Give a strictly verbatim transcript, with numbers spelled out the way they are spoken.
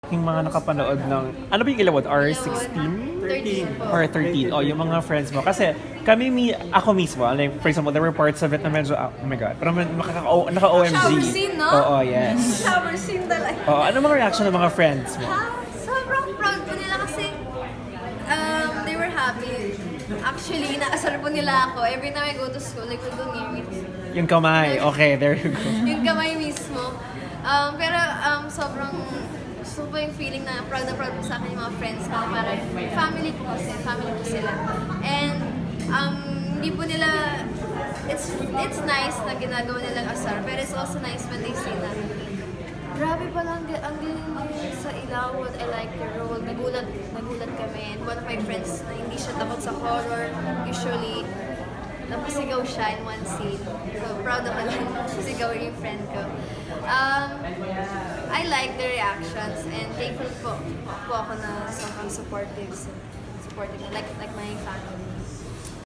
Yung mga nakapanood ng, ano ba yung Ilawod? R sixteen? thirteen Or thirteen? O, yung mga friends mo. Kasi kami, mi ako mismo, like, for example, there were parts of it na medyo, oh my God, parang naka-O M G. Shower scene, no? Oo, yes. Shower scene talaga. Oo, ano mga reaction ng mga friends mo? Ha? Sobrang proud po nila kasi um, they were happy. Actually, inaasar po nila ako. Every time I go to school, like, we'll go near Yung kamay, okay, there you go. Yung kamay mismo. Um, pero um, sobrang gusto ko yung feeling na proud na proud po sa akin yung mga friends ko. Parang family ko kasi, family ko sila. And um, hindi po nila, it's it's nice na ginagawa nilang asar, pero it's also nice when they say na, grabe pala, ang, ang galing mo sa Ilawod, I like your role. Nagulat, nagulat kami. And one of my friends na hindi siya takot sa horror, usually, napasigaw siya in one scene. So, proud ako lang napasigaw yung friend ko. Um, I like the reactions and thankful po, po ako na sobrang supportive, supportive like, like my family.